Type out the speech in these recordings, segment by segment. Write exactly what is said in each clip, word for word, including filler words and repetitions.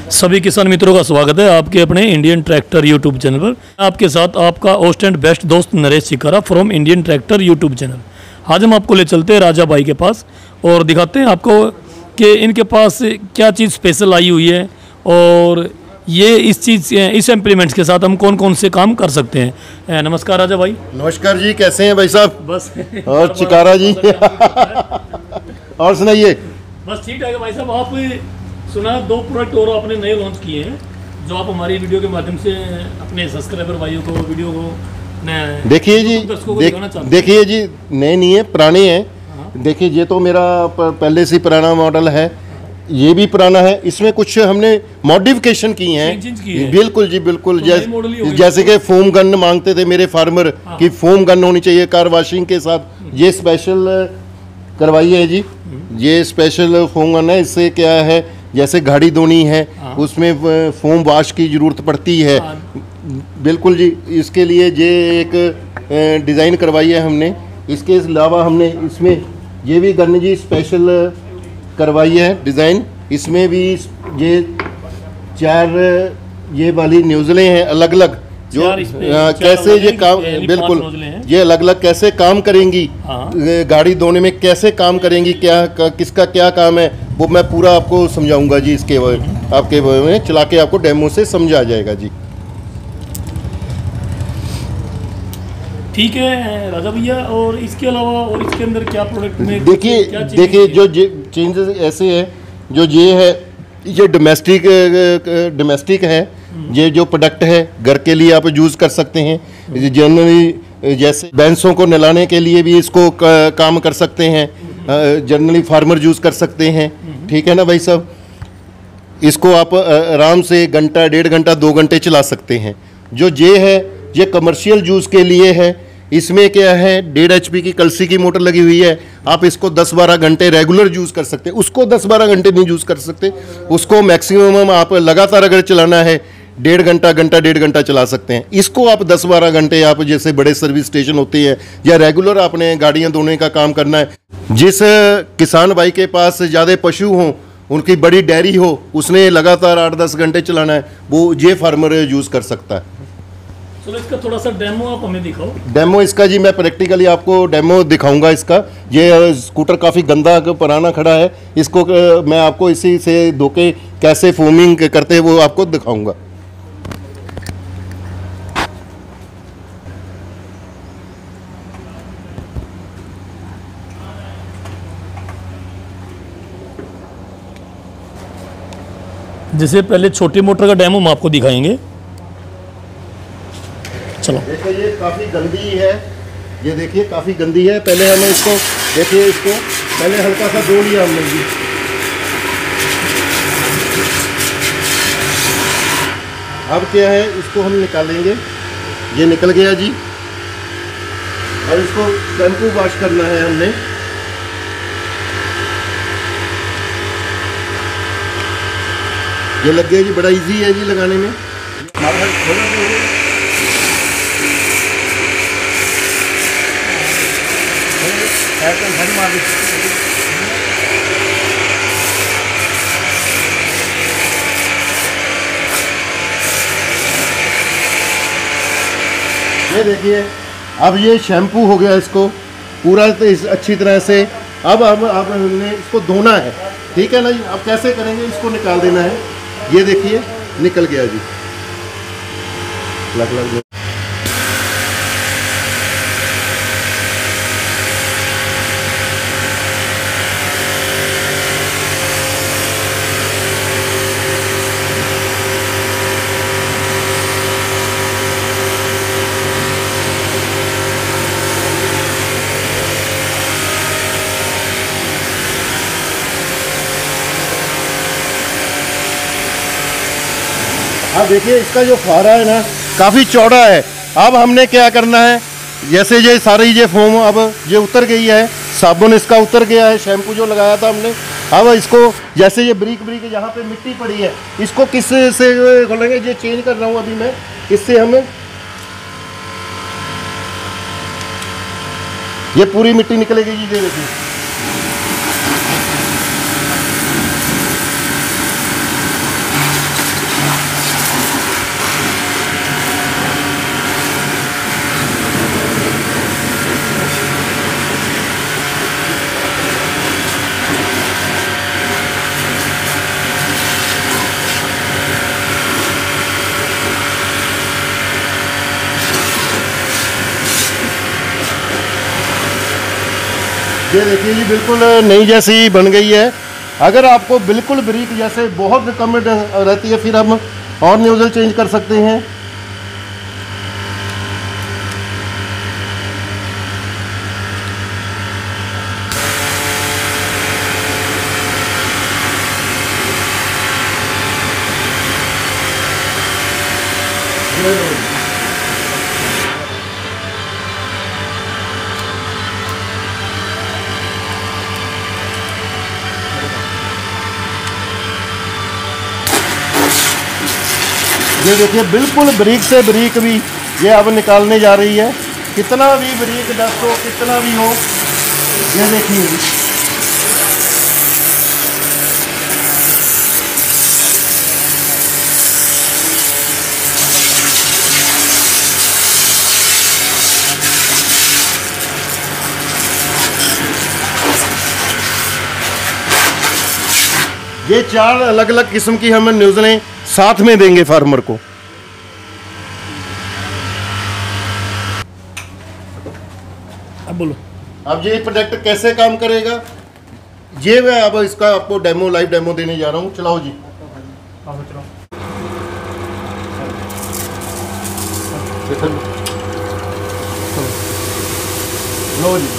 सभी किसान मित्रों का स्वागत है आपके अपने इंडियन ट्रैक्टर यूट्यूब चैनल पर। आपके साथ आपका होस्ट एंड बेस्ट दोस्त Naresh Sikara from Indian tractor YouTube channel. आज हम आपको ले चलते हैं राजा भाई के पास और दिखाते हैं आपको कि इनके पास क्या चीज़ स्पेशल आई हुई है और ये इस चीज़ इस इम्प्लीमेंट्स के साथ हम कौन कौन से काम कर सकते हैं। नमस्कार राजा भाई। नमस्कार जी, कैसे हैं भाई साहब? बस और चिकारा जी और सुनाइए। बस ठीक है भाई साहब। आप सुना दो प्रोडक्ट और आपने नए लॉन्च किए हैं जो आप हमारी वीडियो के माध्यम से अपने सब्सक्राइबर भाइयों को वीडियो को देखिए जी, देखिए जी, नए नहीं है, पुराने हैं। देखिए ये तो मेरा पहले से पुराना मॉडल है, ये भी पुराना है। इसमें कुछ हमने मॉडिफिकेशन की हैं। बिल्कुल जी, बिल्कुल। तो जैसे जैसे कि फोम गन मांगते थे मेरे फार्मर कि फोम गन होनी चाहिए कार वॉशिंग के साथ, ये स्पेशल करवाई है जी। ये स्पेशल फोम गन है। इससे क्या है, जैसे गाड़ी धोनी है उसमें फोम वॉश की ज़रूरत पड़ती है। बिल्कुल जी, इसके लिए ये एक डिज़ाइन करवाई है हमने। इसके अलावा हमने इसमें ये भी गन जी स्पेशल करवाई है डिज़ाइन। इसमें भी ये चार ये वाली न्यूज़लें हैं अलग अलग, जो आ, कैसे ये काम, बिल्कुल ये अलग अलग कैसे काम करेंगी, गाड़ी धोने में कैसे काम करेंगी, क्या किसका क्या काम है, वो मैं पूरा आपको समझाऊंगा जी। इसके आपके में चला के आपको डेमो से समझा जाएगा जी। ठीक है राजा भैया। और इसके अलावा और इसके अंदर क्या प्रोडक्ट में देखिए देखिए जो चेंजेस ऐसे है, जो ये है ये डोमेस्टिक डोमेस्टिक है। ये जो प्रोडक्ट है घर के लिए आप यूज़ कर सकते हैं। जनरली जैसे भैंसों को नहलाने के लिए भी इसको काम कर सकते हैं। जनरली फार्मर यूज़ कर सकते हैं। ठीक है ना भाई साहब। इसको आप आराम से घंटा डेढ़ घंटा दो घंटे चला सकते हैं। जो ये है ये कमर्शियल यूज़ के लिए है। इसमें क्या है, डेढ़ एच पी की कलसी की मोटर लगी हुई है। आप इसको दस बारह घंटे रेगुलर यूज़ कर सकते हैं। उसको दस बारह घंटे नहीं यूज़ कर सकते। उसको मैक्सिमम आप लगातार अगर चलाना है डेढ़ घंटा घंटा डेढ़ घंटा चला सकते हैं। इसको आप दस बारह घंटे आप जैसे बड़े सर्विस स्टेशन होते हैं या रेगुलर आपने गाड़ियां धोने का काम करना है, जिस किसान भाई के पास ज़्यादा पशु हों, उनकी बड़ी डेयरी हो, उसने लगातार आठ दस घंटे चलाना है, वो ये फार्मर यूज़ कर सकता है। तो इसका थोड़ा सा डेमो आप हमें दिखाओ। डेमो इसका जी मैं प्रैक्टिकली आपको डेमो दिखाऊंगा इसका। ये स्कूटर काफ़ी गंदा पुराना खड़ा है, इसको मैं आपको इसी से धो के कैसे फोमिंग करते हैं वो आपको दिखाऊंगा। जैसे पहले छोटी मोटर का डेमो हम आपको दिखाएंगे। चलो देखिए ये काफ़ी गंदी है, ये देखिए काफ़ी गंदी है। पहले हमें इसको देखिए, इसको पहले हल्का सा धो लिया हमने जी। अब क्या है, इसको हम निकालेंगे। ये निकल गया जी। और इसको शैम्पू वॉश करना है हमने। ये लग गया जी, बड़ा इजी है जी लगाने में। ये देखिए अब ये शैम्पू हो गया इसको पूरा तो इस अच्छी तरह से। अब अब अब हमने इसको धोना है। ठीक है ना जी। अब कैसे करेंगे, इसको निकाल देना है। ये देखिए निकल गया जी। लग लग अब देखिए इसका जो फारा है ना काफ़ी चौड़ा है। अब हमने क्या करना है, जैसे ये सारी ये फोम अब ये उतर गई है, साबुन इसका उतर गया है, शैम्पू जो लगाया था हमने। अब इसको जैसे ये ब्रिक ब्रिक यहाँ पे मिट्टी पड़ी है, इसको किस से खोलेंगे, ये चेंज कर रहा हूँ अभी मैं। इससे हमें ये पूरी मिट्टी निकलेगी जी। ये देखिए ये देखिए जी बिल्कुल नई जैसी बन गई है। अगर आपको बिल्कुल ब्रीक जैसे बहुत कम रहती है फिर हम और न्यूज़ल चेंज कर सकते हैं। ये देखिए बिल्कुल ब्रीक से ब्रीक भी ये अब निकालने जा रही है। कितना भी ब्रीक डस्ट हो, कितना भी हो, ये देखिए ये चार अलग अलग किस्म की हम न्यूज़लें साथ में देंगे फार्मर को। अब बोलो, अब ये प्रोडक्ट कैसे काम करेगा ये मैं अब इसका आपको डेमो लाइव डेमो देने जा रहा हूँ। चलाओ जी। लो जी।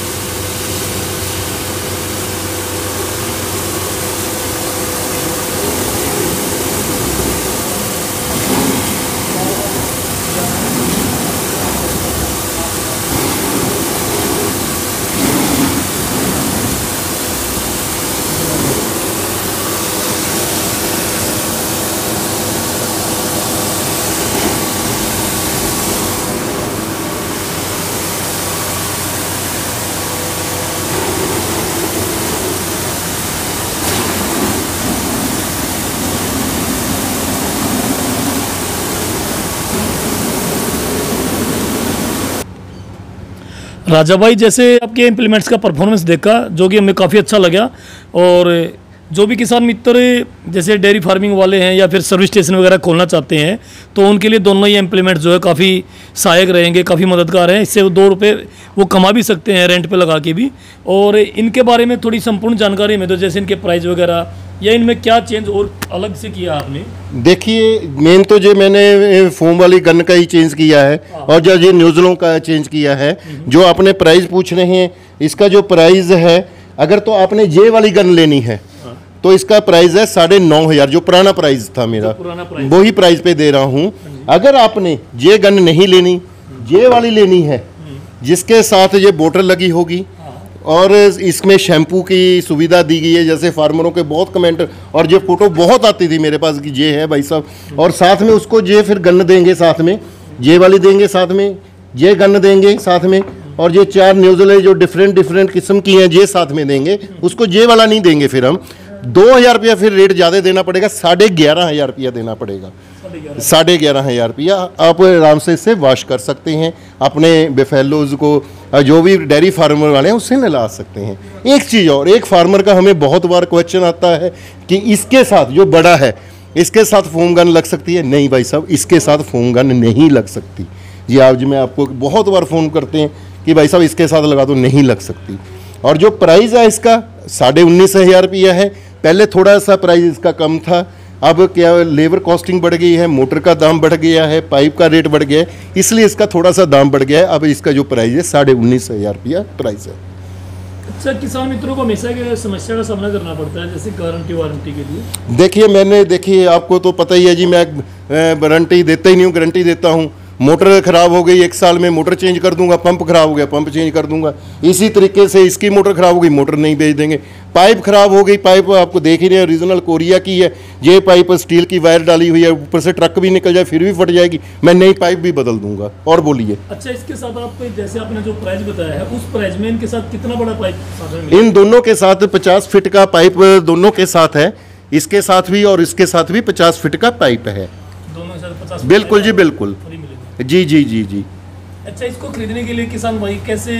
राजा भाई जैसे आपके इम्प्लीमेंट्स का परफॉर्मेंस देखा जो कि हमें काफ़ी अच्छा लगा, और जो भी किसान मित्र जैसे डेयरी फार्मिंग वाले हैं या फिर सर्विस स्टेशन वगैरह खोलना चाहते हैं तो उनके लिए दोनों ही इम्प्लीमेंट्स जो है काफ़ी सहायक रहेंगे, काफ़ी मददगार हैं। इससे वो दो रुपये वो कमा भी सकते हैं रेंट पे लगा के भी। और इनके बारे में थोड़ी संपूर्ण जानकारी में तो जैसे इनके प्राइस वगैरह या इनमें क्या चेंज और अलग से किया आपने? देखिए मेन तो जो मैंने फोम वाली गन का ही चेंज किया है और जो ये न्यूज़लों का चेंज किया है। जो आपने प्राइस पूछ रहे हैं, इसका जो प्राइस है अगर तो आपने ये वाली गन लेनी है तो इसका प्राइस है साढ़े नौ हज़ार, जो पुराना प्राइस था मेरा वही प्राइस पे दे रहा हूँ। अगर आपने ये गन नहीं लेनी, ये वाली लेनी है जिसके साथ ये बोतल लगी होगी और इसमें शैम्पू की सुविधा दी गई है, जैसे फार्मरों के बहुत कमेंट और ये फोटो बहुत आती थी मेरे पास कि ये है भाई साहब, और साथ में उसको ये फिर गन देंगे, साथ में ये वाली देंगे, साथ में ये गन देंगे साथ में, और ये चार न्यूज़ल जो डिफरेंट डिफरेंट किस्म की हैं ये साथ में देंगे। उसको ये वाला नहीं देंगे, फिर हम दो हज़ार रुपया फिर रेट ज़्यादा देना पड़ेगा, साढ़े ग्यारह हज़ार रुपया देना पड़ेगा। साढ़े ग्यारह हज़ार रुपया आप आराम से इससे वॉश कर सकते हैं, अपने बेफेलोज को जो भी डेयरी फार्मर वाले हैं उससे नहला सकते हैं। एक चीज़ और, एक फार्मर का हमें बहुत बार क्वेश्चन आता है कि इसके साथ जो बड़ा है इसके साथ फोम गन लग सकती है? नहीं भाई साहब, इसके साथ फोम गन नहीं लग सकती। जी आज मैं आपको बहुत बार फ़ोन करते हैं कि भाई साहब इसके साथ लगा दो, नहीं लग सकती। और जो प्राइस है इसका साढ़े उन्नीस हज़ार रुपया है। पहले थोड़ा सा प्राइस इसका कम था, अब क्या लेबर कॉस्टिंग बढ़ गई है, मोटर का दाम बढ़ गया है, पाइप का रेट बढ़ गया है, इसलिए इसका थोड़ा सा दाम बढ़ गया है। अब इसका जो प्राइस है साढ़े उन्नीस हज़ार रुपया प्राइस है। अच्छा, किसान मित्रों को हमेशा की समस्या का सामना करना पड़ता है जैसे गारंटी वारंटी के लिए? देखिए मैंने देखिए आपको तो पता ही है जी, मैं वारंटी देता ही नहीं हूँ, गारंटी देता हूँ। मोटर ख़राब हो गई एक साल में मोटर चेंज कर दूंगा, पंप ख़राब हो गया पंप चेंज कर दूंगा। इसी तरीके से इसकी मोटर ख़राब हो गई, मोटर नहीं भेज देंगे। पाइप ख़राब हो गई, पाइप आपको देख ही रहे हैं ओरिजिनल कोरिया की है, ये पाइप स्टील की वायर डाली हुई है, ऊपर से ट्रक भी निकल जाए फिर भी फट जाएगी, मैं नई पाइप भी बदल दूंगा। और बोलिए। अच्छा, इसके साथ आप जैसे आपने जो प्राइस बताया है उस प्राइस में इनके साथ कितना बड़ा पाइप? इन दोनों के साथ पचास फीट का पाइप दोनों के साथ है, इसके साथ भी और इसके साथ भी पचास फीट का पाइप है दोनों के साथ पचास। बिल्कुल जी बिल्कुल, जी जी जी जी। अच्छा, इसको खरीदने के लिए किसान भाई कैसे?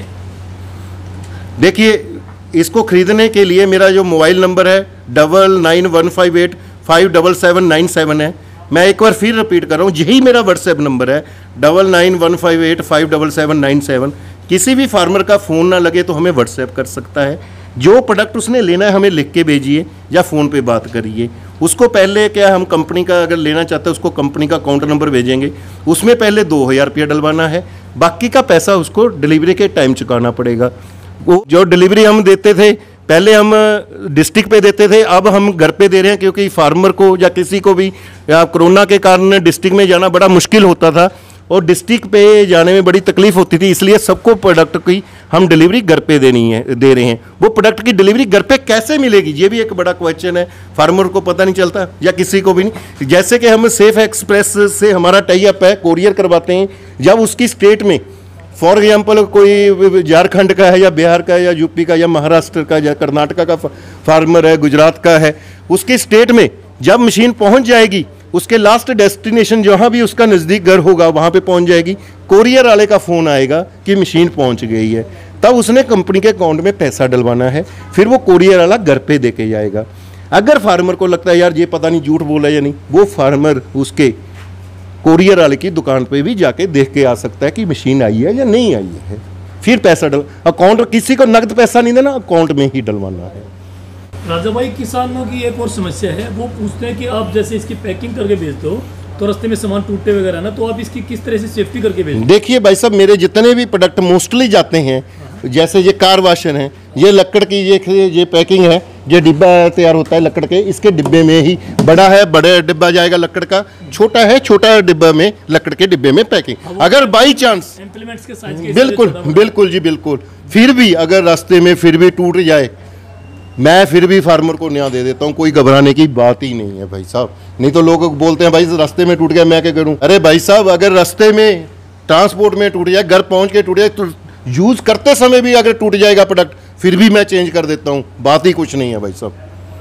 देखिए इसको खरीदने के लिए मेरा जो मोबाइल नंबर है double nine one five eight five double seven nine seven है। मैं एक बार फिर रिपीट कर रहा हूँ, यही मेरा व्हाट्सएप नंबर है double nine one five eight five double seven nine seven. किसी भी फार्मर का फ़ोन ना लगे तो हमें व्हाट्सएप कर सकता है, जो प्रोडक्ट उसने लेना है हमें लिख के भेजिए या फ़ोन पे बात करिए। उसको पहले क्या हम कंपनी का अगर लेना चाहते हैं उसको कंपनी का अकाउंट नंबर भेजेंगे, उसमें पहले दो हज़ार रुपया डलवाना है, बाकी का पैसा उसको डिलीवरी के टाइम चुकाना पड़ेगा। वो जो डिलीवरी हम देते थे पहले हम डिस्ट्रिक्ट पे देते थे, अब हम घर पे दे रहे हैं, क्योंकि फार्मर को या किसी को भी या कोरोना के कारण डिस्ट्रिक्ट में जाना बड़ा मुश्किल होता था और डिस्ट्रिक्ट पे जाने में बड़ी तकलीफ होती थी, इसलिए सबको प्रोडक्ट की हम डिलीवरी घर पे देनी है दे रहे हैं। वो प्रोडक्ट की डिलीवरी घर पे कैसे मिलेगी ये भी एक बड़ा क्वेश्चन है, फार्मर को पता नहीं चलता या किसी को भी नहीं। जैसे कि हम सेफ एक्सप्रेस से हमारा टाई अप है, कोरियर करवाते हैं, जब उसकी स्टेट में फॉर एग्जाम्पल कोई झारखंड का है या बिहार का है या यूपी का या महाराष्ट्र का या कर्नाटका का फार्मर है, गुजरात का है, उसकी स्टेट में जब मशीन पहुंच जाएगी उसके लास्ट डेस्टिनेशन जहां भी उसका नज़दीक घर होगा वहां पे पहुंच जाएगी, कोरियर वाले का फ़ोन आएगा कि मशीन पहुंच गई है, तब उसने कंपनी के अकाउंट में पैसा डलवाना है, फिर वो कोरियर वाला घर पे दे के जाएगा। अगर फार्मर को लगता है यार ये पता नहीं झूठ बोला या नहीं, वो फार्मर उसके कोरियर वाले की दुकान पे भी जाके देख के आ सकता है कि मशीन आई है या नहीं आई है, फिर पैसा डल अकाउंट, किसी को नकद पैसा नहीं देना, अकाउंट में ही डलवाना है। राजा भाई, किसानों की एक और समस्या है, वो पूछते हैं कि आप जैसे इसकी पैकिंग करके भेजते हो तो रास्ते में सामान टूटे वगैरह ना, तो आप इसकी किस तरह से सेफ्टी करके भेजते हो? देखिए भाई साहब, मेरे जितने भी प्रोडक्ट मोस्टली जाते हैं, जैसे ये कार वाशन है, ये लकड़ की ये ये पैकिंग है, ये डिब्बा तैयार होता है लकड़ के, इसके डिब्बे में ही, बड़ा है बड़े डिब्बा जाएगा लकड़ का, छोटा है छोटा डिब्बा में लकड़ के डिब्बे में पैकिंग। अगर बाई चांस इम्प्लीमेंट्स के साइज के बिल्कुल बिल्कुल जी बिल्कुल, फिर भी अगर रास्ते में फिर भी टूट जाए, मैं फिर भी फार्मर को न्याय दे देता हूँ, कोई घबराने की बात ही नहीं है भाई साहब। नहीं तो लोग बोलते हैं भाई रास्ते में टूट गया मैं क्या करूँ, अरे भाई साहब अगर रास्ते में ट्रांसपोर्ट में टूट जाए, घर पहुँच के टूट जाए, तो यूज़ करते समय भी अगर टूट जाएगा प्रोडक्ट फिर भी मैं चेंज कर देता हूँ, बात ही कुछ नहीं है भाई साहब।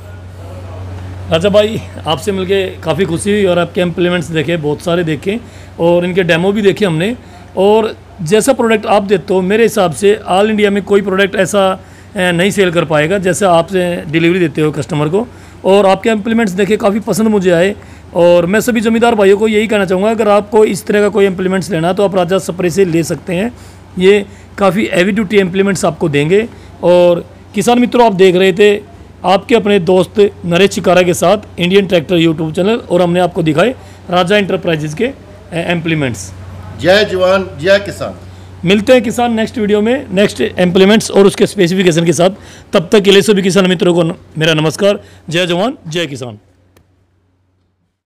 राजा भाई, आपसे मिलके काफ़ी खुशी हुई और आपके इम्प्लीमेंट्स देखे, बहुत सारे देखे और इनके डेमो भी देखे हमने, और जैसा प्रोडक्ट आप देते हो मेरे हिसाब से ऑल इंडिया में कोई प्रोडक्ट ऐसा नहीं सेल कर पाएगा जैसे आपसे डिलीवरी देते हो कस्टमर को। और आपके इम्प्लीमेंट्स देखे काफ़ी पसंद मुझे आए, और मैं सभी ज़मींदार भाइयों को यही कहना चाहूँगा, अगर आपको इस तरह का कोई इम्प्लीमेंट्स लेना है तो आप राजा स्प्रे से ले सकते हैं, ये काफ़ी हैवी ड्यूटी इम्प्लीमेंट्स आपको देंगे। और किसान मित्रों, आप देख रहे थे आपके अपने दोस्त नरेश चिकारा के साथ इंडियन ट्रैक्टर यूट्यूब चैनल, और हमने आपको दिखाए राजा इंटरप्राइजेज के इम्प्लीमेंट्स। जय जवान जय किसान। मिलते हैं किसान नेक्स्ट वीडियो में नेक्स्ट इम्प्लीमेंट्स और उसके स्पेसिफिकेशन के साथ। तब तक के लिए सभी किसान मित्रों को मेरा नमस्कार। जय जवान जय किसान।